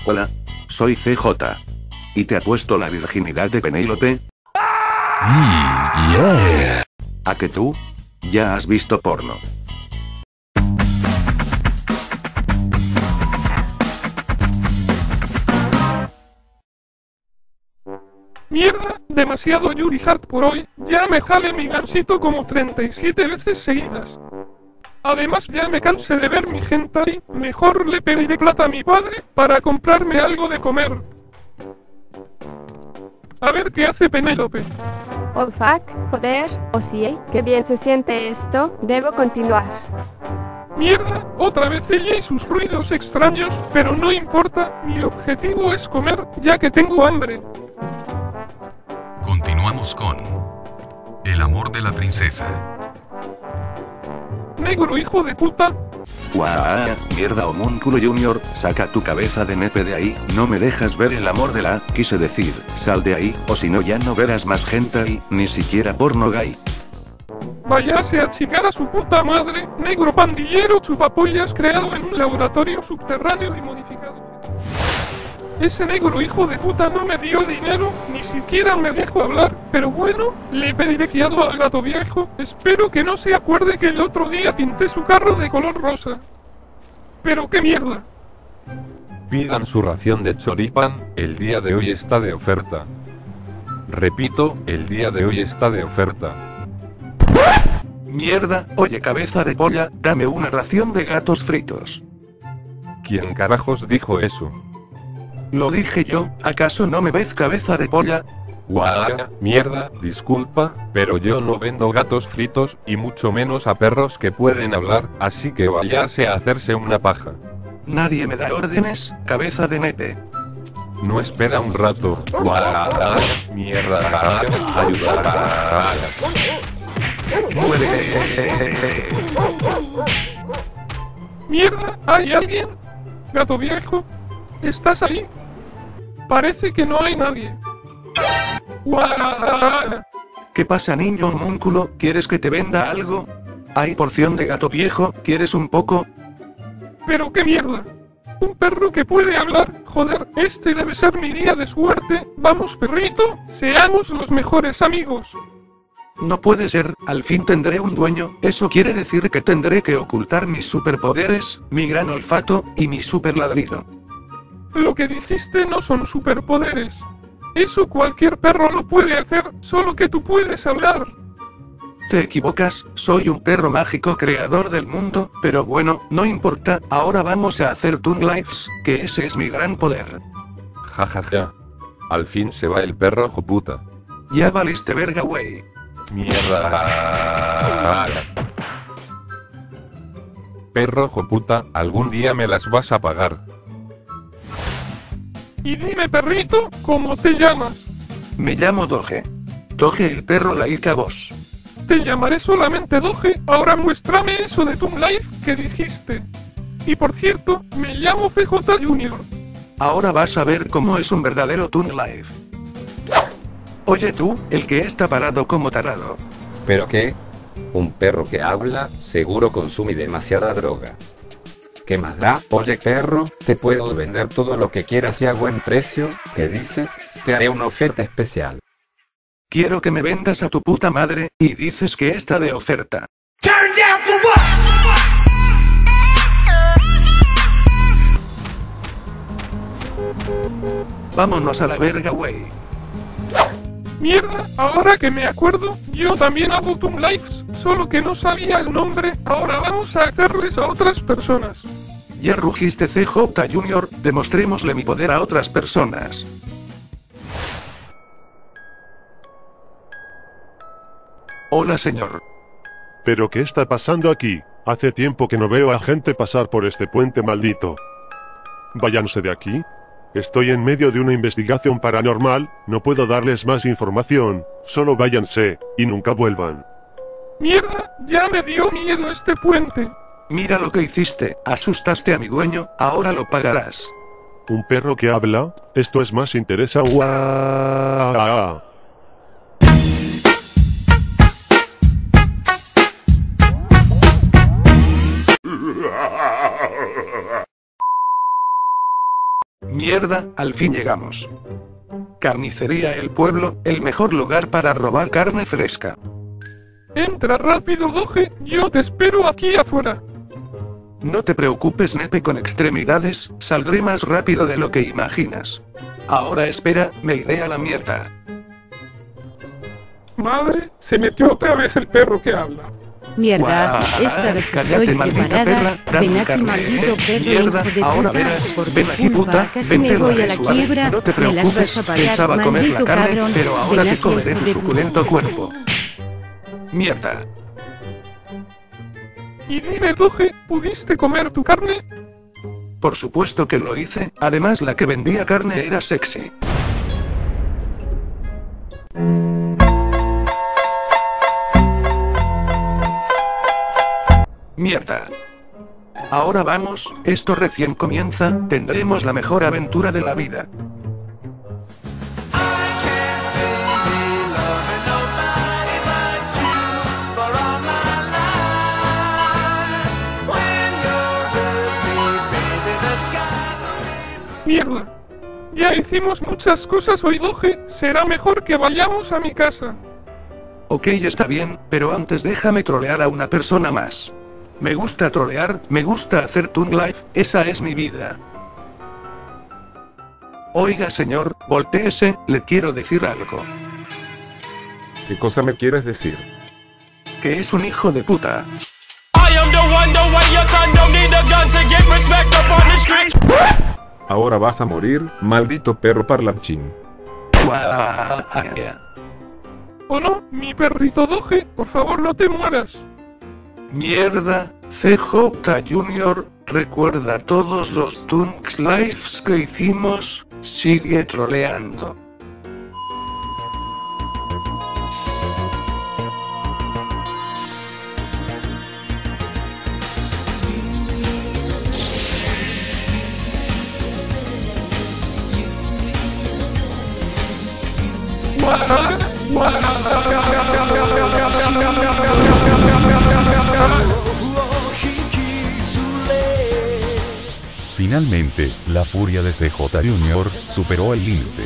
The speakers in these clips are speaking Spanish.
Hola. Soy CJ. ¿Y te ha puesto la virginidad de Penélope? Yeah. ¿A que tú? Ya has visto porno. Mierda, demasiado Yuri Hart por hoy, ya me jale mi gansito como 37 veces seguidas. Además ya me cansé de ver mi hentai, mejor le pediré plata a mi padre para comprarme algo de comer. A ver qué hace Penélope. Oh fuck, joder, oh sí, qué bien se siente esto, debo continuar. Mierda, otra vez ella y sus ruidos extraños, pero no importa, mi objetivo es comer, ya que tengo hambre. Continuamos con El amor de la princesa. Negro hijo de puta. Guau, mierda homúnculo junior, saca tu cabeza de nepe de ahí, no me dejas ver el amor de la, quise decir, sal de ahí, o si no ya no verás más hentai, ni siquiera porno gay. Váyase a chingar a su puta madre, negro pandillero chupapollas creado en un laboratorio subterráneo y modificado. Ese negro hijo de puta no me dio dinero, ni siquiera me dejó hablar, pero bueno, le pediré fiado al gato viejo, espero que no se acuerde que el otro día pinté su carro de color rosa. Pero qué mierda. Pidan su ración de choripán, el día de hoy está de oferta. Repito, el día de hoy está de oferta. Mierda, oye cabeza de polla, dame una ración de gatos fritos. ¿Quién carajos dijo eso? Lo dije yo, ¿acaso no me ves cabeza de polla? Guau, mierda, disculpa, pero yo no vendo gatos fritos, y mucho menos a perros que pueden hablar, así que váyase a hacerse una paja. Nadie me da órdenes, cabeza de nepe. No espera un rato. Guau, mierda, ayuda. Muere. Mierda, ¿hay alguien? Gato viejo, ¿estás ahí? Parece que no hay nadie. ¡Guau! ¿Qué pasa niño homúnculo? ¿Quieres que te venda algo? ¿Hay porción de gato viejo? ¿Quieres un poco? ¿Pero qué mierda? Un perro que puede hablar, joder, este debe ser mi día de suerte. Vamos perrito, seamos los mejores amigos. No puede ser, al fin tendré un dueño, eso quiere decir que tendré que ocultar mis superpoderes, mi gran olfato, y mi super ladrido. Lo que dijiste no son superpoderes. Eso cualquier perro lo puede hacer, solo que tú puedes hablar. Te equivocas, soy un perro mágico creador del mundo, pero bueno, no importa, ahora vamos a hacer Toon Lives, que ese es mi gran poder. Jajaja. Al fin se va el perro joputa. Ya valiste verga wey. Mierda. Perro joputa, algún día me las vas a pagar. Y dime perrito, ¿cómo te llamas? Me llamo Doge. Doge el perro laica vos. Te llamaré solamente Doge, ahora muéstrame eso de Toon Life que dijiste. Y por cierto, me llamo CJ Junior. Ahora vas a ver cómo es un verdadero Toon Life. Oye tú, el que está parado como tarado. ¿Pero qué? Un perro que habla, seguro consume demasiada droga. ¿Qué más da? Oye perro, te puedo vender todo lo que quieras y a buen precio, ¿qué dices? Te haré una oferta especial. Quiero que me vendas a tu puta madre, y dices que está de oferta. Vámonos a la verga wey. Mierda, ahora que me acuerdo, yo también hago Toon Lives, solo que no sabía el nombre, ahora vamos a hacerles a otras personas. Ya rugiste CJ Junior, demostrémosle mi poder a otras personas. Hola señor. ¿Pero qué está pasando aquí? Hace tiempo que no veo a gente pasar por este puente maldito. Váyanse de aquí. Estoy en medio de una investigación paranormal, no puedo darles más información, solo váyanse, y nunca vuelvan. Mierda, ya me dio miedo este puente. Mira lo que hiciste, asustaste a mi dueño, ahora lo pagarás. ¿Un perro que habla? Esto es más interesante. ¡Guau! Mierda, al fin llegamos. Carnicería El Pueblo, el mejor lugar para robar carne fresca. Entra rápido, Doge, yo te espero aquí afuera. No te preocupes, Nepe con extremidades, saldré más rápido de lo que imaginas. Ahora espera, me iré a la mierda. Madre, se metió otra vez el perro que habla. Mierda, Guau, esta vez cállate, estoy maldita preparada. perra, Ven dame aquí, carne. maldito perro, Mierda, hijo de ahora puta. verás, Por ven tu aquí, culpa, puta, casi ven, me te lo voy a haré la suave. quiebra. No te Me las vas preocupes, a pagar, pensaba comer la maldito carne, cabrón. pero ahora Ven te aquí, comeré hijo tu de suculento puta. cuerpo. Mierda. Y dime, Doge, ¿pudiste comer tu carne? Por supuesto que lo hice, además la que vendía carne era sexy. Mierda. Ahora vamos, esto recién comienza, tendremos la mejor aventura de la vida. Mierda. Ya hicimos muchas cosas hoy, Doge, será mejor que vayamos a mi casa. Ok, está bien, pero antes déjame trolear a una persona más. Me gusta trolear, me gusta hacer Toon Life, esa es mi vida. Oiga señor, voltéese, le quiero decir algo. ¿Qué cosa me quieres decir? Que es un hijo de puta. Ahora vas a morir, maldito perro parlanchín. Guau. ¿O no, mi perrito Doge? Por favor, no te mueras. Mierda, CJ Junior, recuerda todos los Toons Lives que hicimos, sigue troleando. Finalmente, la furia de CJ Junior superó el límite.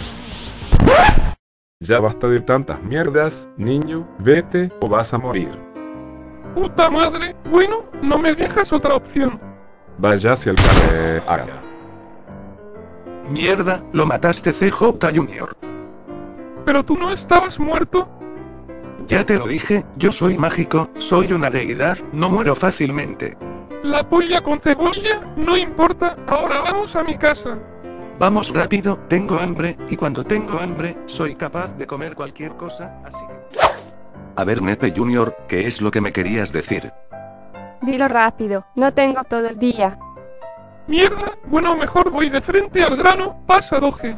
Ya basta de tantas mierdas, niño, vete o vas a morir. Puta madre, bueno, no me dejas otra opción. Váyase al carajo. Mierda, lo mataste CJ Junior. ¿Pero tú no estabas muerto? Ya te lo dije, yo soy mágico, soy una deidad, no muero fácilmente. La polla con cebolla, no importa, ahora vamos a mi casa. Vamos rápido, tengo hambre, y cuando tengo hambre, soy capaz de comer cualquier cosa, así que... A ver Nepe Junior, ¿qué es lo que me querías decir? Dilo rápido, no tengo todo el día. Mierda, bueno, mejor voy de frente al grano, pasa Doge.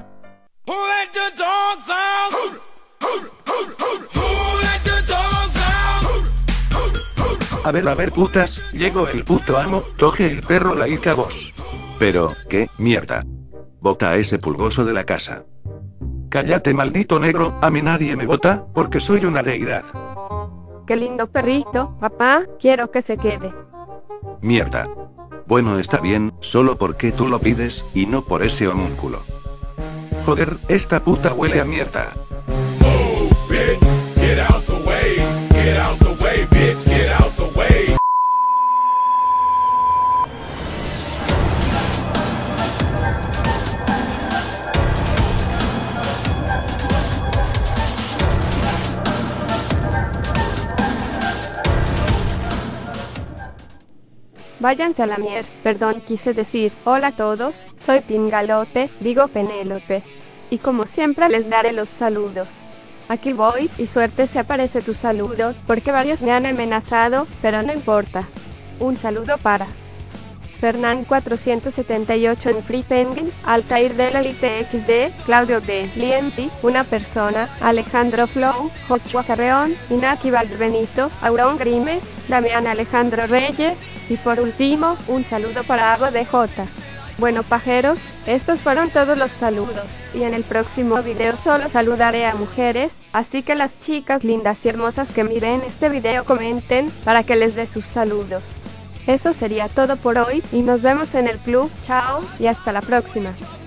A ver putas, llegó el puto amo, Doge el perro laica vos. Pero, ¿qué, mierda? Bota a ese pulgoso de la casa. Cállate maldito negro, a mí nadie me vota, porque soy una deidad. Qué lindo perrito, papá, quiero que se quede. Mierda. Bueno está bien, solo porque tú lo pides, y no por ese homúnculo. Joder, esta puta huele a mierda. Váyanse a la mierda, perdón, quise decir, hola a todos, soy Pingalote, digo Penélope. Y como siempre les daré los saludos. Aquí voy, y suerte si aparece tu saludo, porque varios me han amenazado, pero no importa. Un saludo para Fernán 478 en Free Penguin, Altair de la Elite XD, Claudio de Lienti, una persona, Alejandro Flow, Joshua Carreón, Inaki Valbenito, Aurón Grimes, Damián Alejandro Reyes, y por último, un saludo para Abo de J. Bueno pajeros, estos fueron todos los saludos, y en el próximo video solo saludaré a mujeres, así que las chicas lindas y hermosas que miren este video comenten, para que les dé sus saludos. Eso sería todo por hoy, y nos vemos en el club, chao, y hasta la próxima.